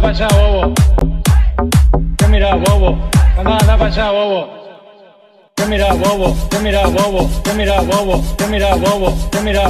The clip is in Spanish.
pa' allá, bobo. ¿Qué mira, bobo? Anda pa' allá, bobo. ¿Qué mira, bobo? ¿Qué mira, bobo? ¿Qué mira, bobo? ¿Qué mira, bobo? ¿Qué mira?